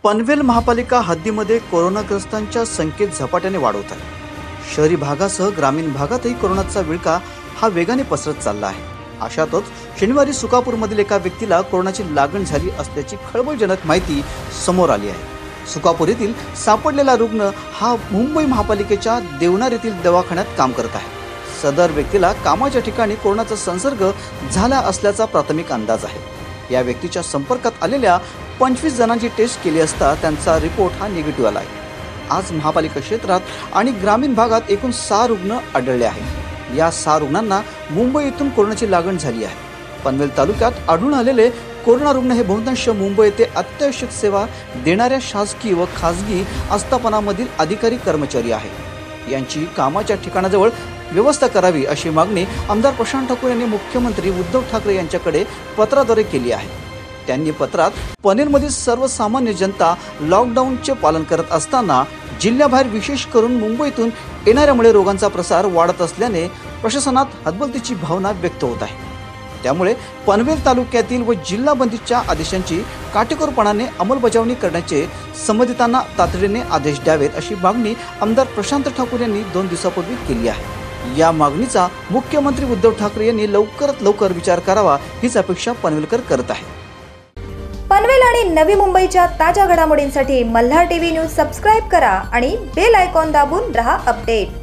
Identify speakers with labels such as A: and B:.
A: पनवेल महापालिका हद्दीमध्ये कोरोनाग्रस्तांच्या संख्येत झपाट्याने वाढ होत आहे। शहरी भागासह ग्रामीण भागातही कोरोनाचा विळखा हा वेगाने पसरत चालला आहे। अशातच शनिवारी सुकापूरमधील एका व्यक्तीला कोरोनाची लागण झाली असल्याची खळबळजनक माहिती समोर आली आहे। सुकापूर येथील सापडलेला रुग्ण हा मुंबई महापालिकेच्या देवनार येथील दवाखान्यात काम करत आहे। सदर व्यक्तीला कामाच्या ठिकाणी कोरोनाचा संसर्ग झाला असल्याचा प्राथमिक अंदाज आहे। या व्यक्तीच्या संपर्कात आलेल्या 25 जणांची टेस्ट केली असता त्यांचा रिपोर्ट हा निगेटिव्ह आला आहे। आज महापालिका क्षेत्रात आणि ग्रामीण भागात एकूण 6 रुग्ण आढळले आहेत। या 6 रुग्णांना मुंबई येथून कोरोनाची लागण झाली आहे। पनवेल तालुक्यात आढळून आलेले कोरोना रुग्ण हे बहुतांश मुंबई येथे अत्यावश्यक सेवा देणाऱ्या शासकीय व खासगी आस्थापनांमधील अधिकारी कर्मचारी आहेत। यांची कामाच्या ठिकाणाजवळ व्यवस्था करावी अशी मागणी आमदार प्रशांत ठाकूर यांनी मुख्यमंत्री उद्धव ठाकरे यांच्याकडे पत्राद्वारे केली आहे। त्यांनी पत्रात पनवेलमधील सर्वसामान्य जनता लॉकडाऊनचे पालन करत असताना जिल्ह्याबाहेर विशेष करून मुंबईतून येणाऱ्यामुळे रोगांचा प्रसार वाढत असल्याने प्रशासनात हतबलतेची भावना व्यक्त होत आहे। त्यामुळे पनवेल तालुक्यातील व जिल्हा बंदीच्या आदेशांची काटेकोरपणाने अंमलबजावणी करण्याचे संबंधितांना तातडीने आदेश द्यावेत अशी मागणी आमदार प्रशांत ठाकूर यांनी 2 दिवसापूर्वी केली आहे। या मागणीचा मुख्यमंत्री उद्धव ठाकरे यांनी लवकरात लवकर विचार करावा हीच अपेक्षा पनवेलकर करत आहे।
B: पनवेल आणि नवी मुंबईच्या ताज्या घडामोडींसाठी मल्हार टीव्ही न्यूज सबस्क्राइब करा आणि बेल आयकॉन दाबून रहा अपडेट।